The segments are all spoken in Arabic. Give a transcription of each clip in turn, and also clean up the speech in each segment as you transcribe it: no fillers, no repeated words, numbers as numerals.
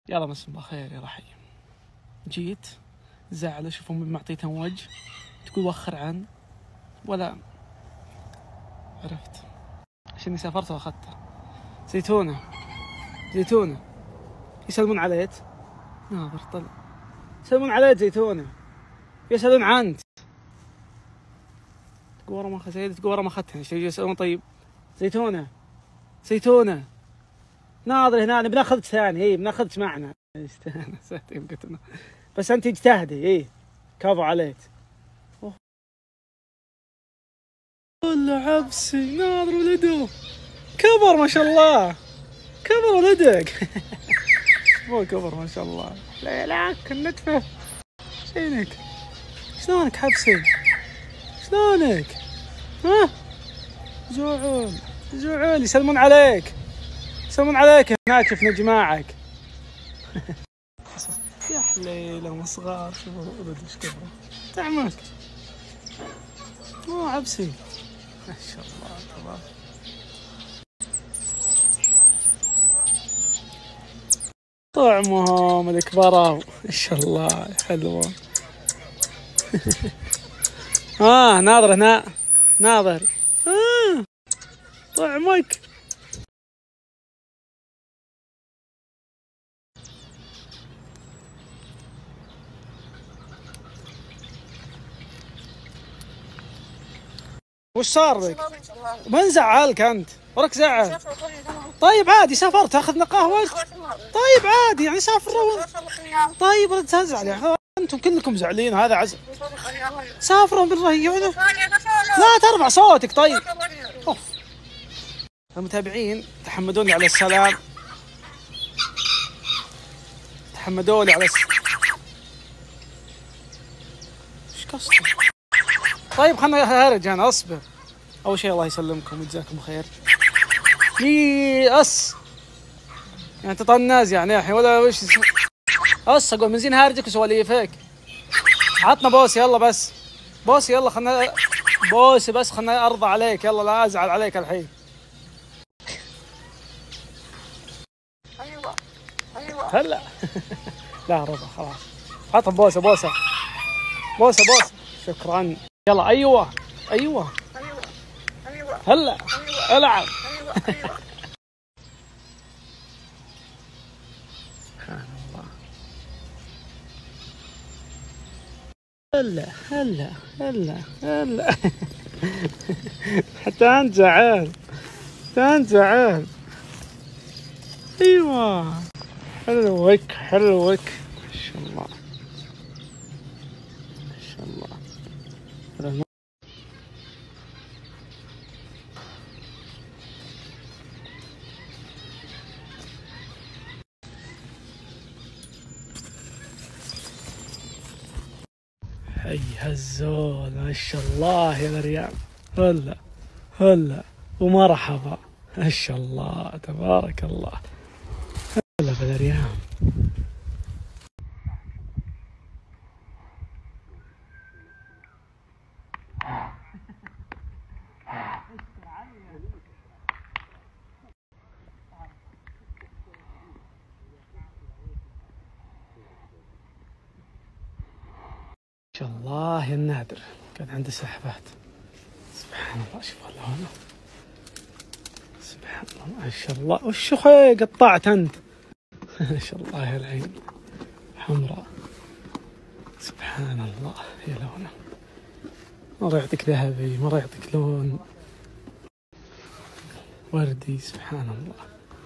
يلا مسا الله خير يا رحيم. جيت زعل اشوف امي معطيتها وجه تقول وخر عن ولا عرفت عشان سافرت واخذته. زيتونة يسلمون عليك. ناظر طلع يسلمون عليك زيتونة، يسألون عنك. تقول ورا ما اخذت، تقول ورا ما اخذتها. ايش يسألون؟ طيب زيتونة ناظر هنا بناخذك ثاني. اي بناخذك معنا. بس انت اجتهدي. اي كفو عليك. والله عبسي ناظر ولده كبر ما شاء الله. كبر ولدك. مو كبر ما شاء الله. ليلاك النتفه شينك. شلونك حبسي؟ شلونك؟ ها زعول يسلمون عليك هناك في جماعك. يا حليله صغار. شوفوا ولد ايش كبره. تعمك مو عبسي ما شاء الله تبارك. طعمهم الكبار ما شاء الله حلوه. ناظر هنا ناظر. طعمك وش صار بك؟ من زعلك انت؟ وراك زعل؟ طيب عادي سافرت اخذنا قهوه. طيب عادي يعني سافروا. طيب لا تزعل يعني انتم كلكم زعلين. هذا عزم. سافروا بالرهيونه. لا ترفع صوتك. طيب أوف. المتابعين تحمدوني على السلام. تحمدوني على ايش قصدك؟ طيب خلنا هرج انا اصبر. اول شيء الله يسلمكم ويجزاكم خير. يعني تطنز يعني الحين ولا وش؟ اقول من زين هارجك وسواليفك. عطنا بوس يلا بس. بوس يلا خلنا بوس بس خلنا ارضى عليك. يلا لا ازعل عليك الحين. ايوه هلا. لا رضا خلاص. عطنا بوسه. شكرا. يلا ايوه هلا العب. سبحان الله. هلا حتى انت زعل. ايوه حلوك ما شاء الله. حي هالزول ما شاء الله يا مريم. هلا ومرحبا ما شاء الله تبارك الله. هلا بالريام. ما شاء الله يا النادر كان عنده سحبات. سبحان الله. شوف هنا سبحان الله ما شاء الله. وش اخوي قطعت انت؟ ما شاء الله يا العين حمراء. سبحان الله يا لونه. مرة يعطيك ذهبي مرة يعطيك لون وردي. سبحان الله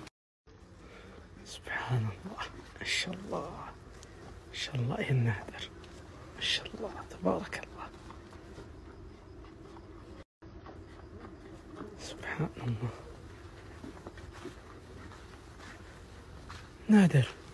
ما شاء الله يا النادر ما شاء الله تبارك الله. سبحان الله. نادر